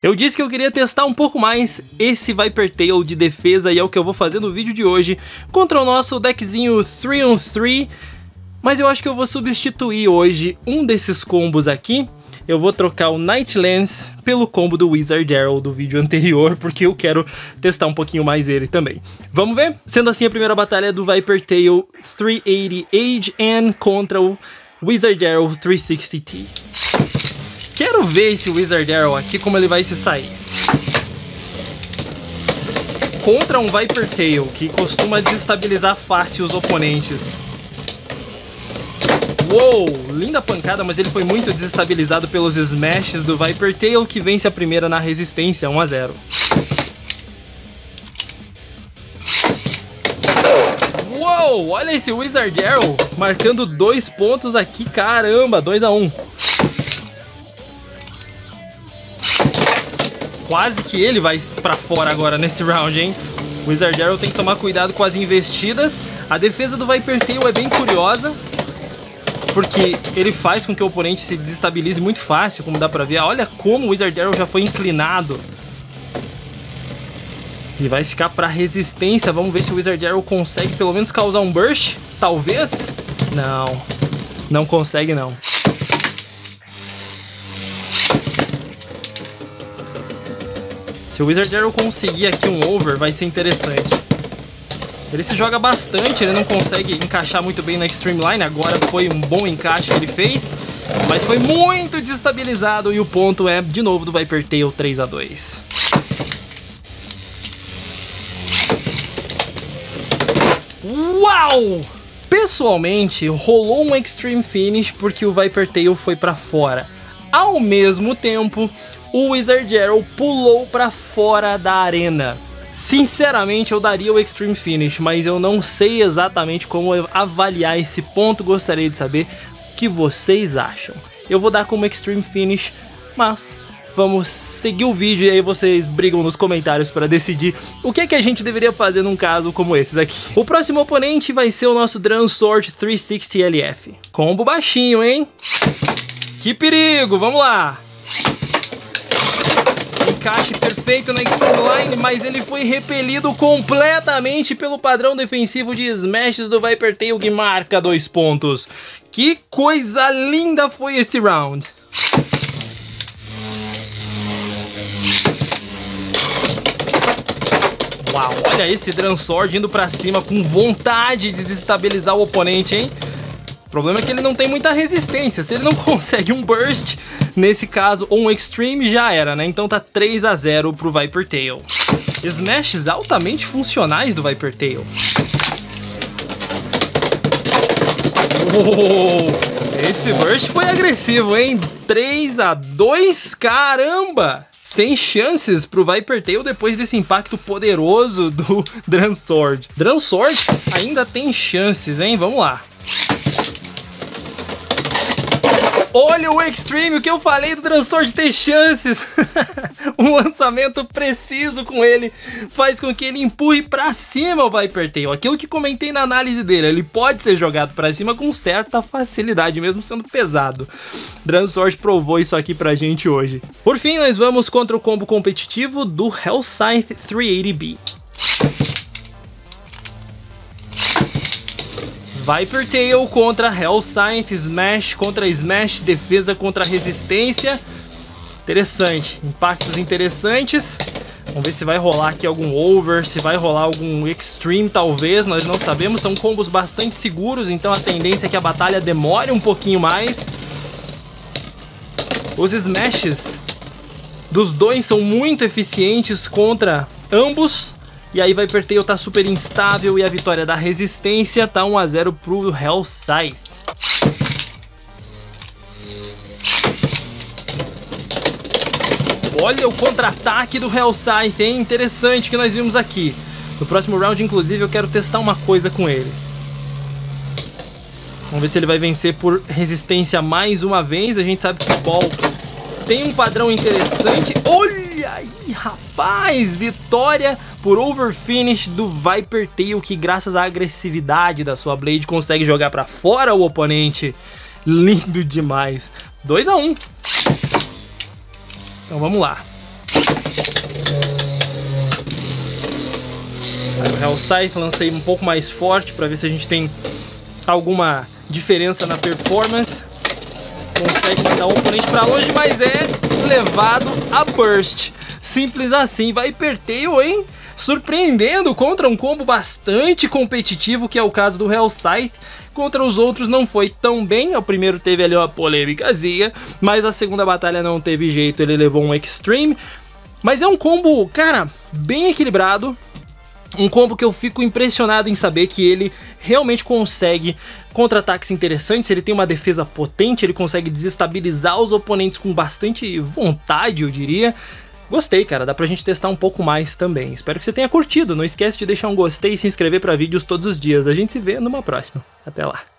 Eu disse que eu queria testar um pouco mais esse Viper Tail de defesa e é o que eu vou fazer no vídeo de hoje contra o nosso deckzinho 3-on-3, mas eu acho que eu vou substituir hoje um desses combos aqui. Eu vou trocar o Night Lens pelo combo do Wizard Arrow do vídeo anterior, porque eu quero testar um pouquinho mais ele também. Vamos ver? Sendo assim, a primeira batalha é do Viper Tail 380 Age N contra o Wizard Arrow 360T. Quero ver esse Wizard Arrow aqui, como ele vai se sair. Contra um Viper Tail, que costuma desestabilizar fácil os oponentes. Uou, linda pancada, mas ele foi muito desestabilizado pelos smashes do Viper Tail, que vence a primeira na resistência, 1-0. Uou, olha esse Wizard Arrow, marcando 2 pontos aqui, caramba, 2-1. Quase que ele vai pra fora agora nesse round, hein? O Wizard Arrow tem que tomar cuidado com as investidas. A defesa do Viper Tail é bem curiosa, porque ele faz com que o oponente se desestabilize muito fácil, como dá pra ver. Olha como o Wizard Arrow já foi inclinado. E vai ficar pra resistência. Vamos ver se o Wizard Arrow consegue pelo menos causar um burst. Talvez? Não. Não consegue, não. Se o Wizard Arrow conseguir aqui um over, vai ser interessante. Ele se joga bastante, ele não consegue encaixar muito bem na Extreme Line. Agora foi um bom encaixe que ele fez, mas foi muito desestabilizado e o ponto é, de novo, do Viper Tail 3-2. Uau! Pessoalmente, rolou um Extreme Finish porque o Viper Tail foi pra fora. Ao mesmo tempo, o Wizard Arrow pulou pra fora da arena. Sinceramente, eu daria o Extreme Finish, mas eu não sei exatamente como avaliar esse ponto. Gostaria de saber o que vocês acham. Eu vou dar como Extreme Finish, mas vamos seguir o vídeo e aí vocês brigam nos comentários para decidir o que é que a gente deveria fazer num caso como esses aqui. O próximo oponente vai ser o nosso Dransword 360 LF. Combo baixinho, hein? Que perigo, vamos lá! Encaixe perfeito na Extreme Line, mas ele foi repelido completamente pelo padrão defensivo de smashes do Viper Tail, que marca 2 pontos. Que coisa linda foi esse round! Uau, olha esse Dransword indo pra cima com vontade de desestabilizar o oponente, hein? O problema é que ele não tem muita resistência. Se ele não consegue um burst, nesse caso, ou um extreme, já era, né? Então tá 3-0 pro Viper Tail. Smashes altamente funcionais do Viper Tail. Oh, esse burst foi agressivo, hein? 3-2, caramba! Sem chances pro Viper Tail depois desse impacto poderoso do Dransword. Dransword ainda tem chances, hein? Vamos lá. Olha o Extreme, o que eu falei do Dransword ter chances. Um lançamento preciso com ele faz com que ele empurre pra cima o Viper Tail. Aquilo que comentei na análise dele, ele pode ser jogado pra cima com certa facilidade, mesmo sendo pesado. Dransword provou isso aqui pra gente hoje. Por fim, nós vamos contra o combo competitivo do Hellscythe 380B. Viper Tail contra Hellscythe, Smash contra Smash, defesa contra resistência. Interessante, impactos interessantes. Vamos ver se vai rolar aqui algum over, se vai rolar algum extreme talvez, nós não sabemos. São combos bastante seguros, então a tendência é que a batalha demore um pouquinho mais. Os Smashes dos dois são muito eficientes contra ambos. E aí Viper Tail tá super instável e a vitória da resistência tá 1-0 pro Hellscythe. Olha o contra-ataque do Hellscythe, hein? Interessante que nós vimos aqui. No próximo round, inclusive, eu quero testar uma coisa com ele. Vamos ver se ele vai vencer por resistência mais uma vez. A gente sabe que o Ball tem um padrão interessante. Olha aí, rapaz! Vitória por overfinish do Viper Tail, que graças à agressividade da sua Blade consegue jogar pra fora o oponente. Lindo demais. 2-1. Então vamos lá. Aí o Hellscythe lancei um pouco mais forte pra ver se a gente tem alguma diferença na performance. Consegue mandar o oponente pra longe, mas é levado a burst. Simples assim. Viper Tail, hein? Surpreendendo contra um combo bastante competitivo, que é o caso do Hellscythe. Contra os outros não foi tão bem. O primeiro teve ali uma polêmicazinha, mas a segunda batalha não teve jeito, ele levou um Extreme. Mas é um combo, cara, bem equilibrado. Um combo que eu fico impressionado em saber que ele realmente consegue contra-ataques interessantes, ele tem uma defesa potente, ele consegue desestabilizar os oponentes com bastante vontade, eu diria. Gostei, cara, dá pra gente testar um pouco mais também. Espero que você tenha curtido, não esquece de deixar um gostei e se inscrever pra vídeos todos os dias. A gente se vê numa próxima. Até lá.